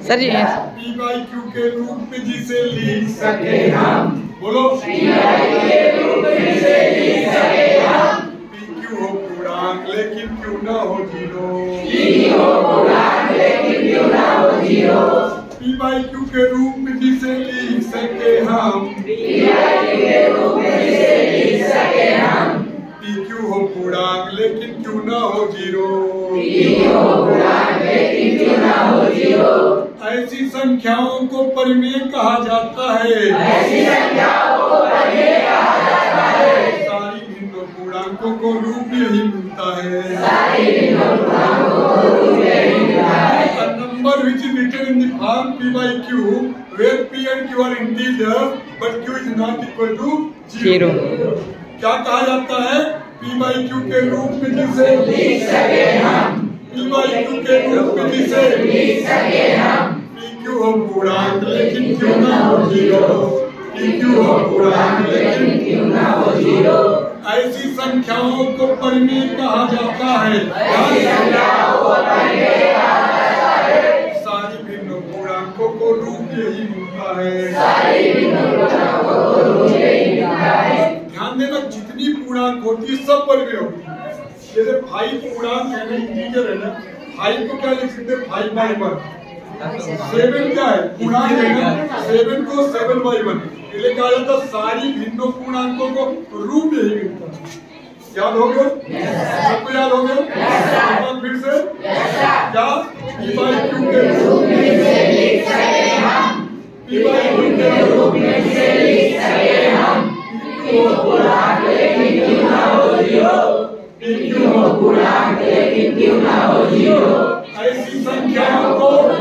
Sir G P by Q के रूप में जिसे लिख सके हम, बोलो पी के रूप में जिसे लिख सके हम। पी क्यू हो पूर्णांक लेकिन क्यू ना हो जीरो, पी हो पूर्णांक लेकिन क्यू ना हो जीरो। पी बाई क्यू के रूप में जिसे लिख सके हम, पी बाई क्यू के रूप में जिसे लिख सके हम। पी क्यू हो पूर्णांक लेकिन क्यू ना हो जीरो, पी हो पूर्णांक लेकिन क्यू ना हो जीरो। ऐसी संख्याओं को परिमेय कहा जाता है, ऐसी संख्याओं को परिमेय कहा जाता है। सारी भिन्न पूर्णांकों को रूप यही मिलता है, सारी भिन्न पूर्णांकों को रूप यही मिलता है। A number which is written in the form p by q, where p and q are integers, but q is not equal to zero. क्या कहा जाता है? p by q के रूप में जिसे लिख सके हम, p by q के रूप में जिसे लिख सके हम। p q हो पूर्णांक लेकिन q ना हो जीरो, p q हो पूर्णांक लेकिन क्यू ना हो जीरो। ऐसी संख्याओं को परिमेय कहा जाता है, ऐसी संख्याओं को परिमेय कहा जाता है। सारी भिन्न पूर्णांकों को रूप यही मिलता है, सारी भिन्न पूर्णांकों को रूप यही मिलता है। ध्यान देना जितनी पूर्णांक होती है सब परिमेय होती है। जैसे 5 पूर्णांक है ना, इंटीजर है ना, 5 को क्या लिख सकते हैं 5/1। 7 क्या है पूर्णांक है ना, 7 को 7/1। इसलिए कहा जाता है सारी भिन्न पूर्णांकों को रूप यही मिलता है। याद हो गया? सबको याद हो गया? एक बार फिर से क्या p by q के रूप में जिसे लिख सके हम, p by q के रूप में जिसे लिख सके हम। क्यू हो पूर्णांक लेकिन क्यू ना हो जीरो, क्यू हो पूर्णांक लेकिन क्यू ना हो जीरो। ऐसी संख्याओं को